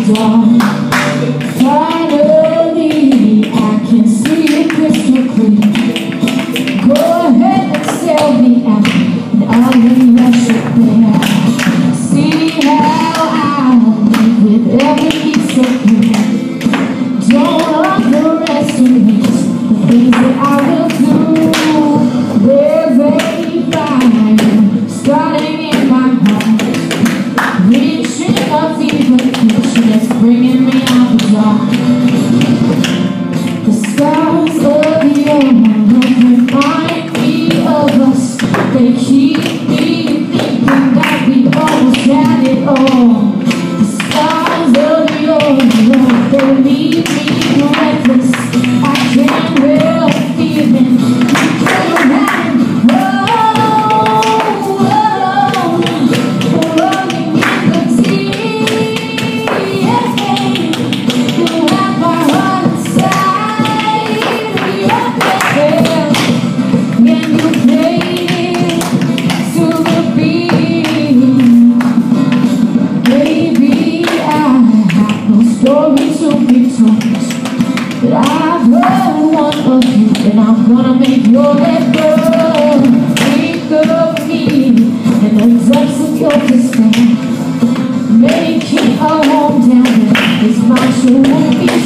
dark. Finally, I can see it crystal clear. Go ahead and sell me out, and I'll worship there. See how I live with every piece of you. Don't underestimate the things that I will do. There's a fire starting in my heart, reaching a fever pitch that's bringing me out the dark. The stars of the earth remind me of us. They keep me thinking that we almost had it all. The stars of the earth, they leave me breathless. I can't help feeling you come around. But I've heard one of you, and I'm gonna make your head burn. Think of me and the depths of your despair. Making a home down there is my true